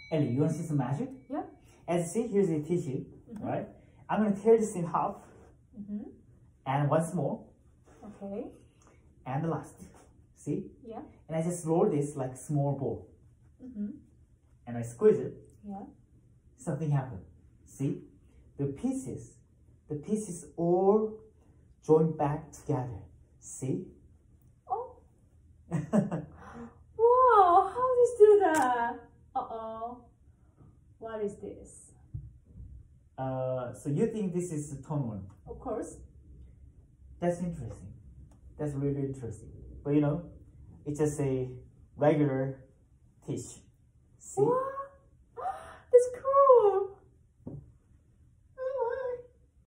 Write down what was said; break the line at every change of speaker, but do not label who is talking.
Ellie, you want to see some magic?
Yeah.
As you see, here's a tissue, right? I'm going to tear this in half. And once more.
Okay.
And the last. See?
Yeah.
And I just roll this like a small ball. And I squeeze it.
Yeah.
Something happened. See? The pieces all join back together. See?
Oh. Wow, how do you do that? Uh-oh. What is this?
So you think this is a tournament?
Of course.
That's interesting. That's really interesting. But you know, it's just a regular tissue. See?
Wow.